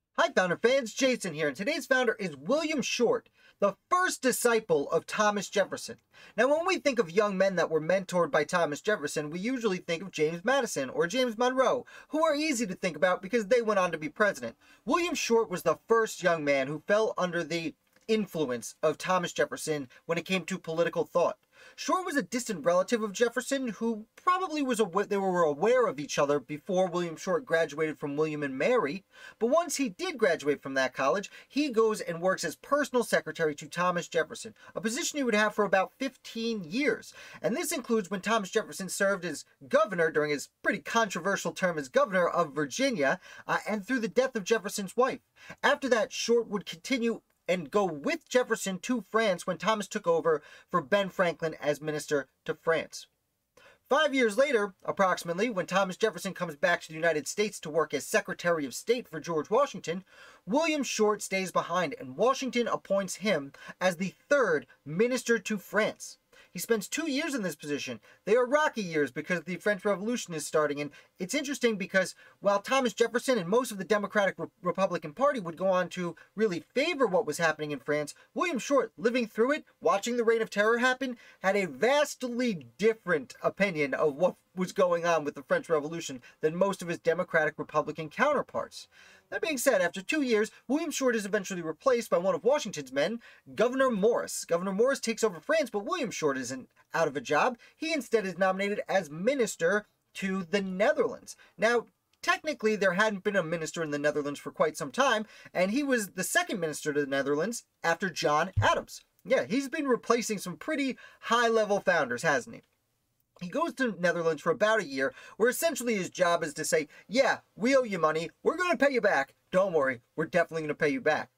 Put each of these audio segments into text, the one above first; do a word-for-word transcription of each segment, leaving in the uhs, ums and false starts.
Hi Founder fans, Jason here, and today's founder is William Short, the first disciple of Thomas Jefferson. Now when we think of young men that were mentored by Thomas Jefferson, we usually think of James Madison or James Monroe, who are easy to think about because they went on to be president. William Short was the first young man who fell under the influence of Thomas Jefferson when it came to political thought. Short was a distant relative of Jefferson who probably was aware, they were aware of each other before William Short graduated from William and Mary, but once he did graduate from that college, he goes and works as personal secretary to Thomas Jefferson, a position he would have for about fifteen years. And this includes when Thomas Jefferson served as governor during his pretty controversial term as governor of Virginia, uh, and through the death of Jefferson's wife. After that, Short would continue and go with Jefferson to France when Thomas took over for Ben Franklin as minister to France. Five years later, approximately, when Thomas Jefferson comes back to the United States to work as Secretary of State for George Washington, William Short stays behind and Washington appoints him as the third minister to France. He spends two years in this position. They are rocky years because the French Revolution is starting, and it's interesting because while Thomas Jefferson and most of the Democratic Re- Republican Party would go on to really favor what was happening in France, William Short, living through it, watching the Reign of Terror happen, had a vastly different opinion of what was going on with the French Revolution than most of his Democratic Republican counterparts. That being said, after two years, William Short is eventually replaced by one of Washington's men, Gouverneur Morris. Gouverneur Morris takes over France, but William Short isn't out of a job. He instead is nominated as minister to the Netherlands. Now, technically, there hadn't been a minister in the Netherlands for quite some time, and he was the second minister to the Netherlands after John Adams. Yeah, he's been replacing some pretty high-level founders, hasn't he? He goes to the Netherlands for about a year, where essentially his job is to say, yeah, we owe you money, we're going to pay you back, don't worry, we're definitely going to pay you back.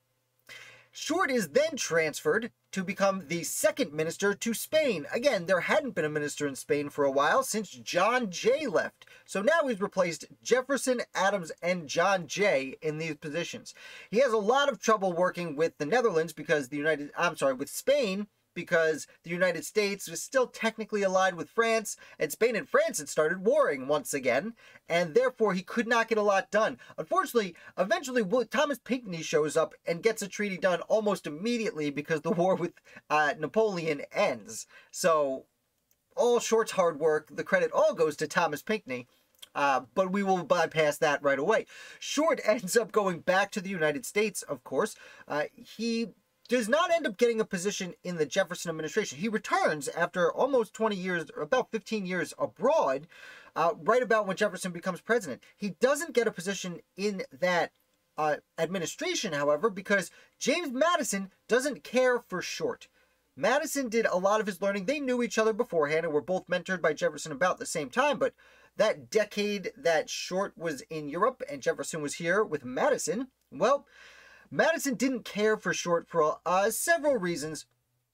Short is then transferred to become the second minister to Spain. Again, there hadn't been a minister in Spain for a while since John Jay left. So now he's replaced Jefferson, Adams, and John Jay in these positions. He has a lot of trouble working with the Netherlands because the United, I'm sorry, with Spain, because the United States was still technically allied with France, and Spain and France had started warring once again, and therefore he could not get a lot done. Unfortunately, eventually Thomas Pinckney shows up and gets a treaty done almost immediately because the war with uh, Napoleon ends. So all Short's hard work, the credit all goes to Thomas Pinckney. Uh, but we will bypass that right away. Short ends up going back to the United States, of course. Uh, he does not end up getting a position in the Jefferson administration. He returns after almost twenty years, or about fifteen years abroad, uh, right about when Jefferson becomes president. He doesn't get a position in that uh, administration, however, because James Madison doesn't care for Short. Madison did a lot of his learning. They knew each other beforehand and were both mentored by Jefferson about the same time, but that decade that Short was in Europe and Jefferson was here with Madison, well, Madison didn't care for Short for uh, several reasons,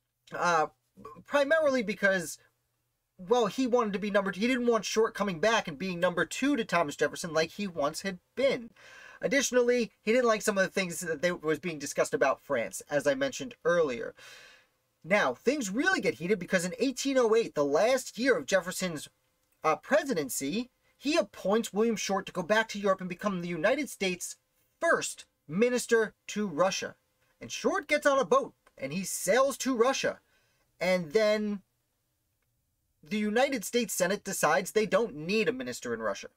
uh, primarily because, well, he wanted to be number two. He didn't want Short coming back and being number two to Thomas Jefferson like he once had been. Additionally, he didn't like some of the things that they, was being discussed about France, as I mentioned earlier. Now, things really get heated because in eighteen oh eight, the last year of Jefferson's uh, presidency, he appoints William Short to go back to Europe and become the United States' first minister to Russia. And Short gets on a boat and he sails to Russia. And then the United States Senate decides they don't need a minister in Russia.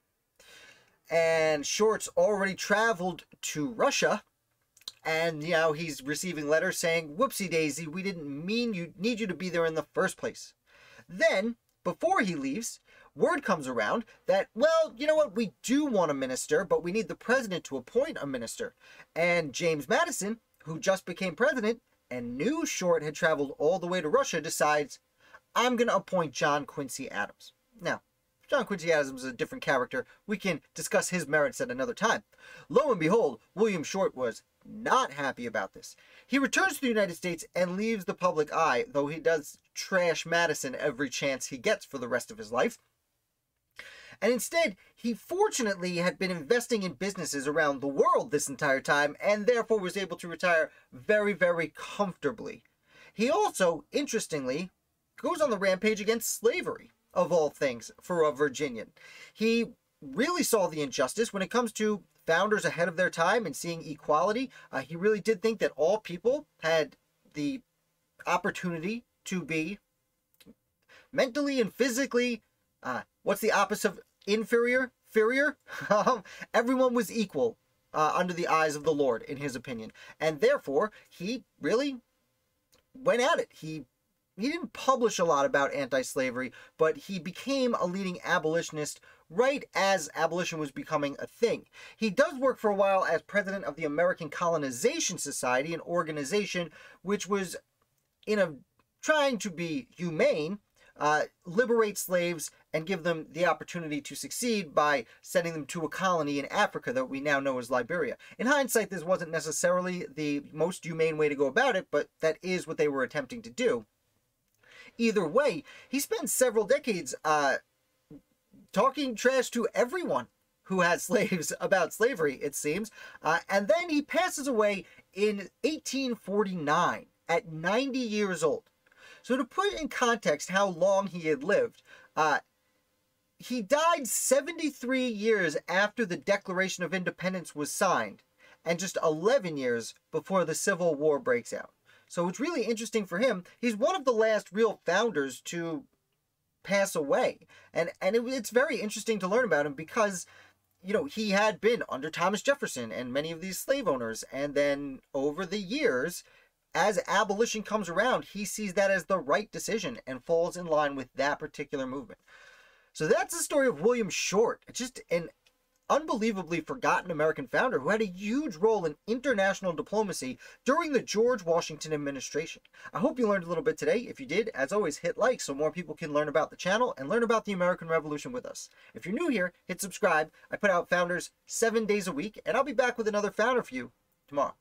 And Short's already traveled to Russia, and you know he's receiving letters saying, whoopsie daisy, we didn't mean you need you to be there in the first place. Then, before he leaves, word comes around that, well, you know what, we do want a minister, but we need the president to appoint a minister. And James Madison, who just became president and knew Short had traveled all the way to Russia, decides, I'm going to appoint John Quincy Adams. Now, John Quincy Adams is a different character. We can discuss his merits at another time. Lo and behold, William Short was not happy about this. He returns to the United States and leaves the public eye, though he does trash Madison every chance he gets for the rest of his life. And instead, he fortunately had been investing in businesses around the world this entire time, and therefore was able to retire very, very comfortably. He also, interestingly, goes on the rampage against slavery, of all things, for a Virginian. He really saw the injustice when it comes to founders ahead of their time in seeing equality. Uh, he really did think that all people had the opportunity to be mentally and physically, uh, what's the opposite of inferior? Inferior? Everyone was equal uh, under the eyes of the Lord, in his opinion. And therefore, he really went at it. He he didn't publish a lot about anti-slavery, but he became a leading abolitionist right as abolition was becoming a thing. He does work for a while as president of the American Colonization Society, an organization which was in a trying to be humane, uh, liberate slaves and give them the opportunity to succeed by sending them to a colony in Africa that we now know as Liberia. In hindsight, this wasn't necessarily the most humane way to go about it, but that is what they were attempting to do. Either way, he spent several decades uh, talking trash to everyone who had slaves about slavery, it seems. Uh, and then he passes away in eighteen forty-nine at ninety years old. So to put in context how long he had lived, uh, he died seventy-three years after the Declaration of Independence was signed, and just eleven years before the Civil War breaks out. So it's really interesting for him. He's one of the last real founders to pass away. And, and it, it's very interesting to learn about him because, you know, he had been under Thomas Jefferson and many of these slave owners. And then over the years, as abolition comes around, he sees that as the right decision and falls in line with that particular movement. So that's the story of William Short. It's just an unbelievably forgotten American founder who had a huge role in international diplomacy during the George Washington administration. I hope you learned a little bit today. If you did, as always, hit like so more people can learn about the channel and learn about the American Revolution with us. If you're new here, hit subscribe. I put out founders seven days a week, and I'll be back with another founder for you tomorrow.